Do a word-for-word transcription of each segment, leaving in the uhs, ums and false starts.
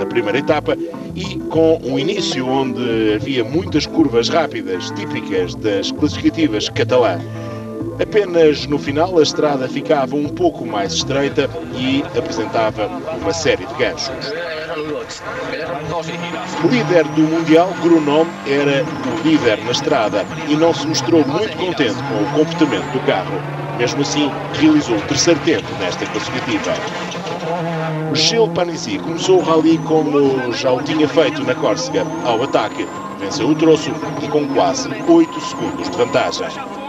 da primeira etapa e com um início onde havia muitas curvas rápidas, típicas das classificativas catalã. Apenas no final a estrada ficava um pouco mais estreita e apresentava uma série de ganchos. O líder do Mundial, Grönholm, era o líder na estrada e não se mostrou muito contente com o comportamento do carro. Mesmo assim, realizou o terceiro tempo nesta classificativa. Gilles Panizzi começou o rally como já o tinha feito na Córcega, ao ataque. Venceu o troço e com quase oito segundos de vantagem.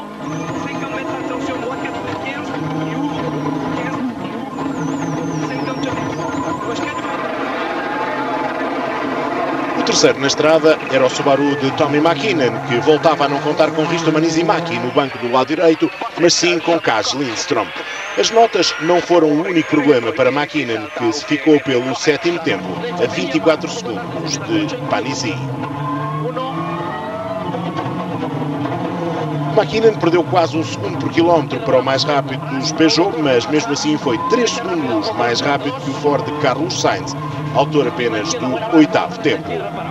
O terceiro na estrada era o Subaru de Tommi Mäkinen, que voltava a não contar com Risto Manizimäki no banco do lado direito, mas sim com Kaj Lindström. As notas não foram o único problema para Mäkinen, que se ficou pelo sétimo tempo, a vinte e quatro segundos de Panizzi. Mäkinen perdeu quase um segundo por quilómetro para o mais rápido dos Peugeot, mas mesmo assim foi três segundos mais rápido que o Ford de Carlos Sainz, autor apenas do oitavo tempo.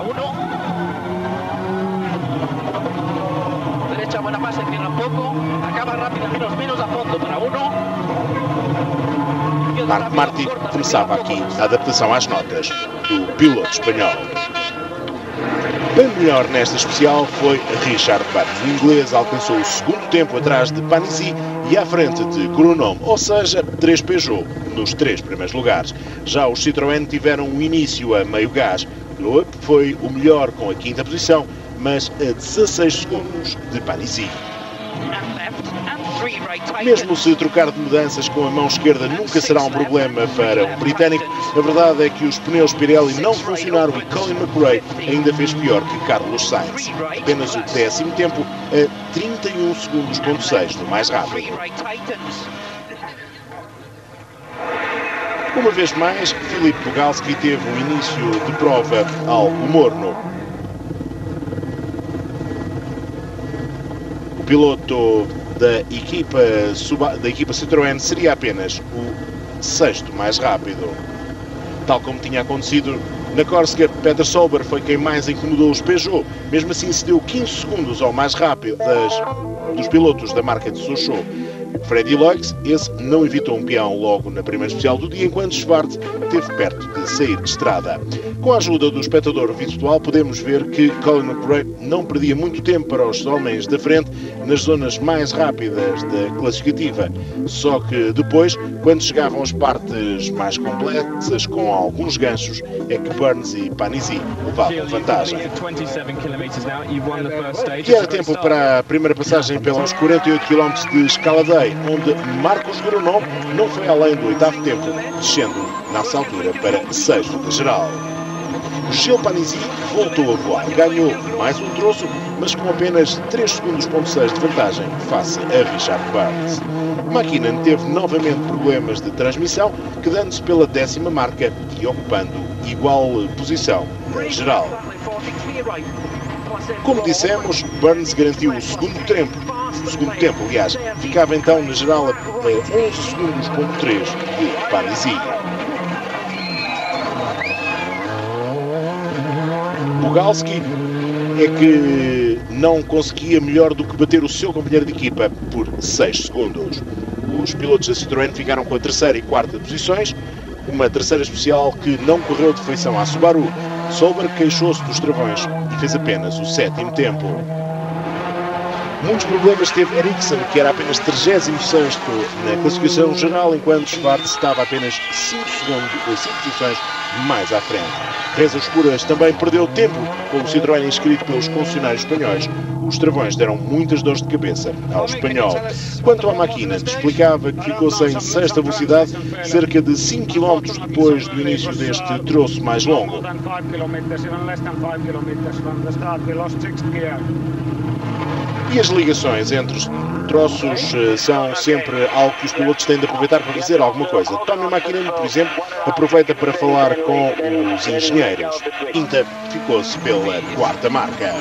Marc Marti começava aqui a adaptação às notas do piloto espanhol. Bem melhor nesta especial foi Richard Barnes. O inglês alcançou o segundo tempo atrás de Panizzi e à frente de Grönholm, ou seja, três Peugeot nos três primeiros lugares. Já os Citroën tiveram um início a meio gás. Loeb foi o melhor com a quinta posição, mas a dezasseis segundos de Panizzi. Mesmo se trocar de mudanças com a mão esquerda nunca será um problema para o britânico, a verdade é que os pneus Pirelli não funcionaram e Colin McRae ainda fez pior que Carlos Sainz. Apenas o décimo tempo a trinta e um segundos ponto seis do mais rápido. Uma vez mais, Filip Pugalski teve um início de prova algo morno. O piloto da equipa, da equipa Citroën seria apenas o sexto mais rápido. Tal como tinha acontecido na Córcega, Peter Solberg foi quem mais incomodou os Peugeot. Mesmo assim, cedeu quinze segundos ao mais rápido das, dos pilotos da marca de Sochaux. Freddy Loix, esse não evitou um peão logo na primeira especial do dia, enquanto Schwartz esteve perto de sair de estrada. Com a ajuda do espectador virtual, podemos ver que Colin McRae não perdia muito tempo para os homens da frente nas zonas mais rápidas da classificativa. Só que depois, quando chegavam às partes mais complexas, com alguns ganchos, é que Burns e Panizzi levavam vantagem. E era tempo para a primeira passagem pelos quarenta e oito quilómetros de Escaladeiro, onde Marcos Grönholm não foi além do oitavo tempo, descendo nessa altura para sexto da geral. Gilles Panizzi voltou a voar, ganhou mais um troço, mas com apenas três segundos ponto seis de vantagem face a Richard Barnes. Mäkinen teve novamente problemas de transmissão, quedando-se pela décima marca e ocupando igual posição na geral. Como dissemos, Burns garantiu o segundo tempo, o segundo tempo, aliás, ficava então na geral a onze segundos ponto três de Panizzi. Pugalski é que não conseguia melhor do que bater o seu companheiro de equipa por seis segundos. Os pilotos da Citroën ficaram com a terceira e quarta posições, uma terceira especial que não correu de feição à Subaru. Solberg queixou-se dos travões e fez apenas o sétimo tempo. Muitos problemas teve Ericsson, que era apenas trigésimo sexto na classificação geral, enquanto Schwartz estava apenas cinco posições mais à frente. Reza Escuras também perdeu tempo com o Citroën inscrito pelos concessionários espanhóis. Os travões deram muitas dores de cabeça ao espanhol. Quanto à Mäkinen, explicava que ficou sem sexta velocidade cerca de cinco quilómetros depois do início deste troço mais longo. E as ligações entre os troços são sempre algo que os pilotos têm de aproveitar para dizer alguma coisa. Tommi Mäkinen, por exemplo, aproveita para falar com os engenheiros. Inta ficou-se pela quarta marca.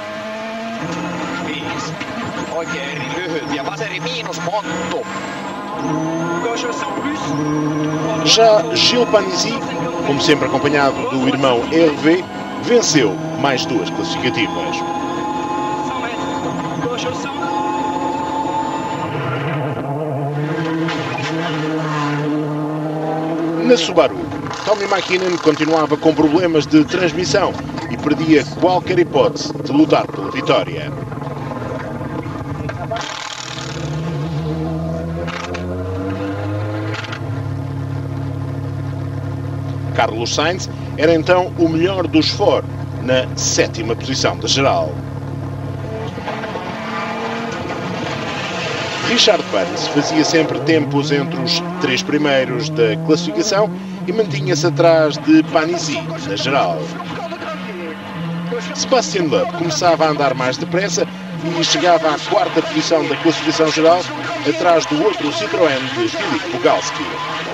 Oikein eri lyhyt ja vaseri miinus Monttu. Já Gilles Panizzi, como sempre acompanhado do irmão Hervé, venceu mais duas classificativas. Na Subaru, Tommy McKinnon continuava com problemas de transmissão e perdia qualquer hipótese de lutar pela vitória. Carlos Sainz era então o melhor dos Ford, na sétima posição da geral. Richard Burns fazia sempre tempos entre os três primeiros da classificação e mantinha-se atrás de Panizzi na geral. Sebastian Loeb começava a andar mais depressa e chegava à quarta posição da classificação geral, atrás do outro Citroën de Filip Bugalski.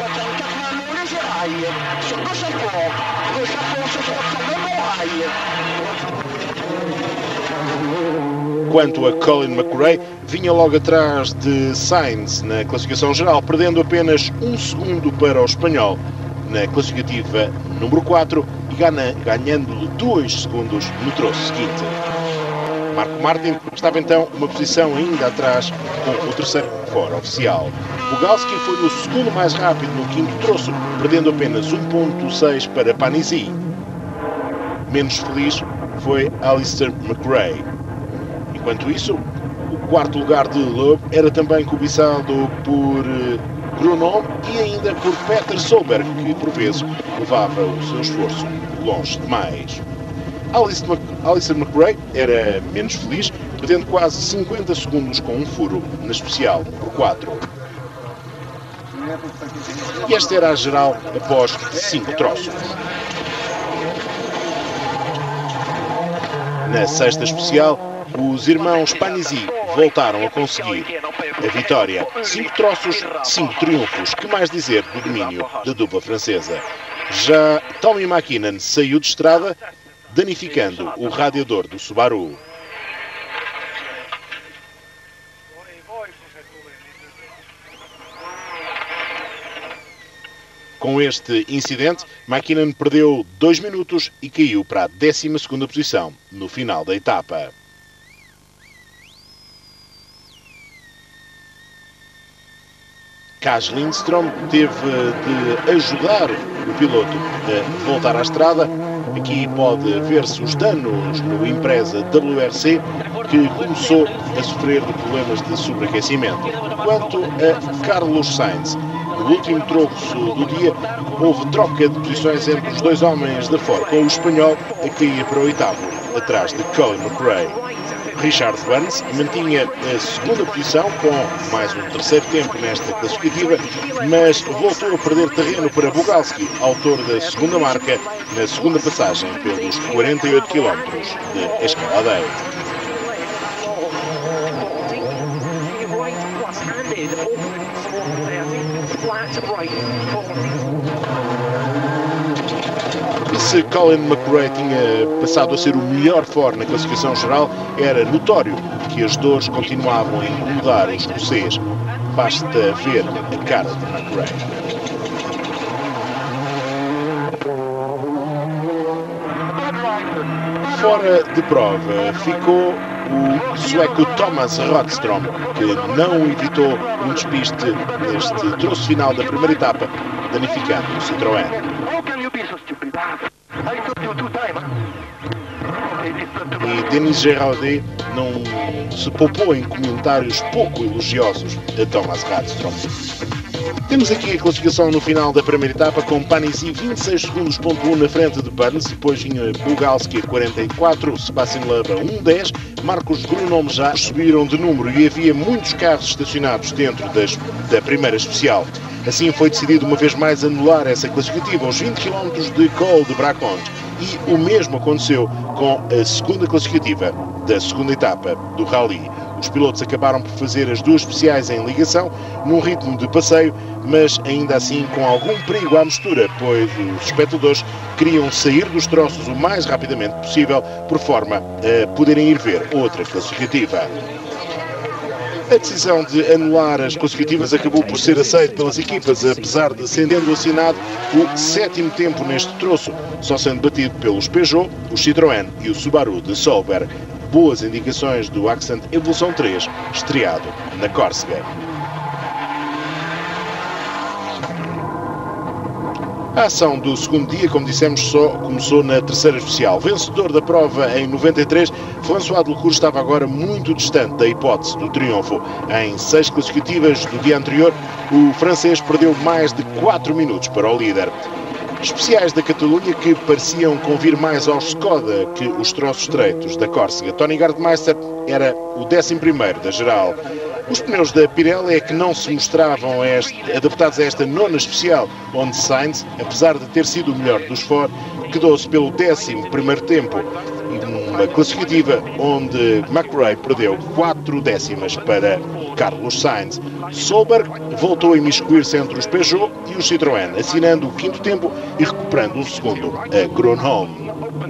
Quanto a Colin McRae, vinha logo atrás de Sainz na classificação geral, perdendo apenas um segundo para o espanhol na classificativa número quatro e ganhando-lhe dois segundos no troço seguinte. Marco Martin estava então uma posição ainda atrás com o terceiro fora oficial. Bugalski foi o segundo mais rápido no quinto troço, perdendo apenas um ponto seis para Panizzi. Menos feliz foi Alistair McRae. Enquanto isso, o quarto lugar de Loeb era também cobiçado por Grosjean e ainda por Peter Solberg, que por vezes levava o seu esforço longe demais. Alistair McRae era menos feliz, perdendo quase cinquenta segundos com um furo na especial por quatro. E esta era a geral após cinco troços. Na sexta especial, os irmãos Panizzi voltaram a conseguir a vitória. Cinco troços, cinco triunfos. Que mais dizer do domínio da dupla francesa? Já Tommy McKinnon saiu de estrada, danificando o radiador do Subaru. Com este incidente, McKinnon perdeu dois minutos e caiu para a décima segunda posição no final da etapa. Kaj Lindström teve de ajudar o piloto a voltar à estrada. Aqui pode ver-se os danos no Impreza W R C, que começou a sofrer de problemas de sobreaquecimento. Quanto a Carlos Sainz, no último troço do dia, houve troca de posições entre os dois homens da Ford, com o espanhol a cair para o oitavo, atrás de Colin McRae. Richard Burns mantinha a segunda posição com mais um terceiro tempo nesta classificativa, mas voltou a perder terreno para Bugalski, autor da segunda marca, na segunda passagem pelos quarenta e oito quilómetros de escaladeiro. E se Colin McRae tinha passado a ser o melhor Ford na classificação geral, era notório que as dores continuavam a incomodar o escocês. Basta ver a cara de McRae. Fora de prova ficou o sueco Thomas Rodström, que não evitou um despiste neste troço final da primeira etapa, danificando o Citroën. E Denis Geraudet não se poupou em comentários pouco elogiosos a Thomas Rodström. Temos aqui a classificação no final da primeira etapa, com Panizzi vinte e seis segundos ponto um na frente de Burns, depois vinha Bugalski a quarenta e quatro, Sebastian Loeb a um dez, Marcos Grosjean já subiram de número e havia muitos carros estacionados dentro das, da primeira especial. Assim foi decidido uma vez mais anular essa classificativa aos vinte quilómetros de Col de Braconte, e o mesmo aconteceu com a segunda classificativa da segunda etapa do Rally. Os pilotos acabaram por fazer as duas especiais em ligação, num ritmo de passeio, mas ainda assim com algum perigo à mistura, pois os espectadores queriam sair dos troços o mais rapidamente possível, por forma a poderem ir ver outra classificativa. A decisão de anular as classificativas acabou por ser aceita pelas equipas, apesar de sendo assinado o sétimo tempo neste troço, só sendo batido pelos Peugeot, o Citroën e o Subaru de Solberg. Boas indicações do Accent Evolução três, estreado na Córcega. A ação do segundo dia, como dissemos, só começou na terceira especial. Vencedor da prova em noventa e três, François Delcourt estava agora muito distante da hipótese do triunfo. Em seis classificativas do dia anterior, o francês perdeu mais de quatro minutos para o líder. Especiais da Catalunha que pareciam convir mais aos Skoda que os troços estreitos da Córcega. Tony Gardmeister era o décimo primeiro da geral. Os pneus da Pirelli é que não se mostravam este, adaptados a esta nona especial, onde Sainz, apesar de ter sido o melhor dos Ford, quedou-se pelo décimo primeiro tempo, e numa classificativa onde McRae perdeu quatro décimas para Carlos Sainz. Solberg voltou a imiscuir-se entre os Peugeot e os Citroën, assinando o quinto tempo e recuperando um segundo a Gronholm.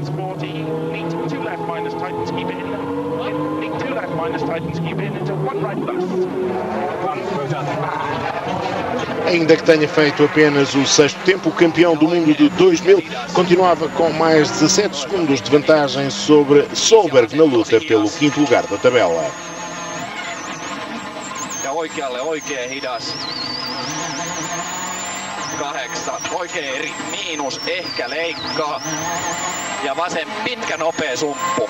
Ainda que tenha feito apenas o sexto tempo, o campeão do mundo de dois mil continuava com mais dezassete segundos de vantagem sobre Solberg na luta pelo quinto lugar da tabela. Ja oikealle oikein hidas. Kahdeksan, oikein eri, miinus, ehkä leikkaa. Ja vasen pitkä nopea sumppu.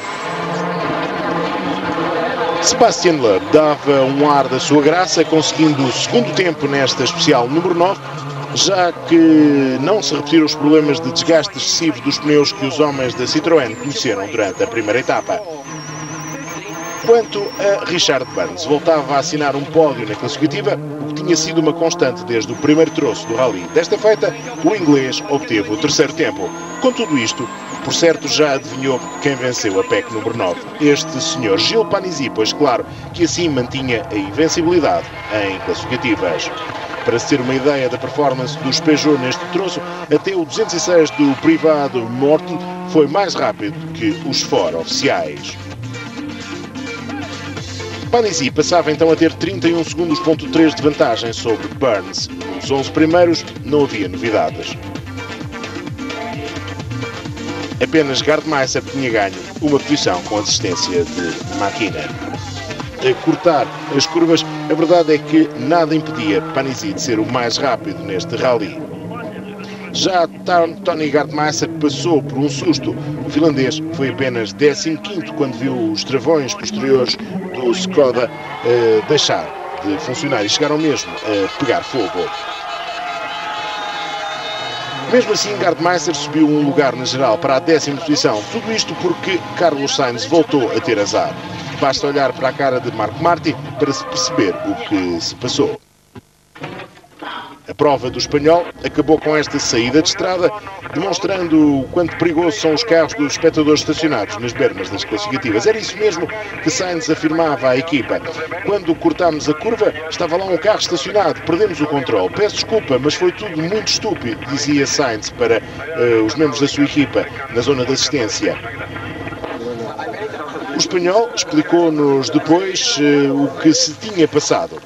Sebastian Loeb dava um ar da sua graça, conseguindo o segundo tempo nesta especial número nove, já que não se repetiram os problemas de desgaste excessivo dos pneus que os homens da Citroën conheceram durante a primeira etapa. Quanto a Richard Burns, voltava a assinar um pódio na classificativa, o que tinha sido uma constante desde o primeiro troço do rally. Desta feita, o inglês obteve o terceiro tempo. Com tudo isto, por certo já adivinhou quem venceu a P E C número nove. Este senhor Gilles Panizzi, pois claro que assim mantinha a invencibilidade em classificativas. Para se ter uma ideia da performance dos Peugeot neste troço, até o duzentos e seis do privado Morton foi mais rápido que os Ford oficiais. Panizzi passava então a ter trinta e um segundos ponto três de vantagem sobre Burns. Nos onze primeiros não havia novidades. Apenas Gardmeister tinha ganho uma posição com assistência de Makinen. A cortar as curvas, a verdade é que nada impedia Panizzi de ser o mais rápido neste rally. Já Tony Gardmeister passou por um susto. O finlandês foi apenas décimo quinto quando viu os travões posteriores do Skoda uh, deixar de funcionar e chegaram mesmo a pegar fogo. Mesmo assim, Gardmeister subiu um lugar na geral para a décima posição. Tudo isto porque Carlos Sainz voltou a ter azar. Basta olhar para a cara de Marco Marti para se perceber o que se passou. A prova do espanhol acabou com esta saída de estrada, demonstrando o quanto perigosos são os carros dos espectadores estacionados nas bermas das classificativas. Era isso mesmo que Sainz afirmava à equipa. Quando cortámos a curva, estava lá um carro estacionado, perdemos o controle. Peço desculpa, mas foi tudo muito estúpido, dizia Sainz para uh, os membros da sua equipa na zona de assistência. O espanhol explicou-nos depois uh, o que se tinha passado.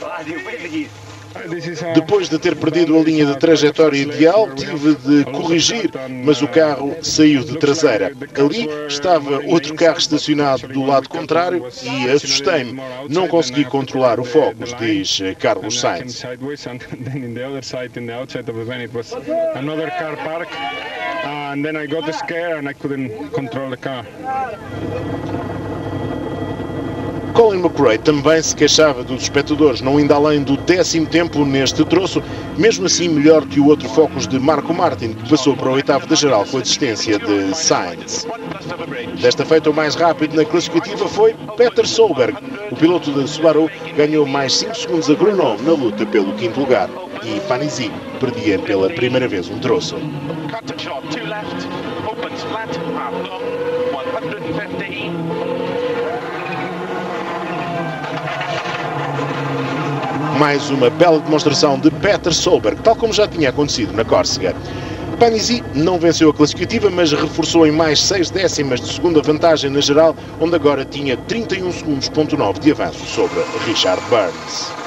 Depois de ter perdido a linha de trajetória ideal, tive de corrigir, mas o carro saiu de traseira. Ali estava outro carro estacionado do lado contrário e assustei-me. Não consegui controlar o Focus, diz Carlos Sainz. Colin McRae também se queixava dos espectadores, não indo além do décimo tempo neste troço, mesmo assim melhor que o outro Focus de Marco Martin, que passou para o oitavo da geral com assistência de Sainz. Desta feita, o mais rápido na classificativa foi Peter Solberg. O piloto da Subaru ganhou mais cinco segundos a Gronholm na luta pelo quinto lugar e Panizzi perdia pela primeira vez um troço. Mais uma bela demonstração de Peter Solberg, tal como já tinha acontecido na Córcega. Panizzi não venceu a classificativa, mas reforçou em mais seis décimas de segunda vantagem na geral, onde agora tinha trinta e um segundos, ponto nove de avanço sobre Richard Burns.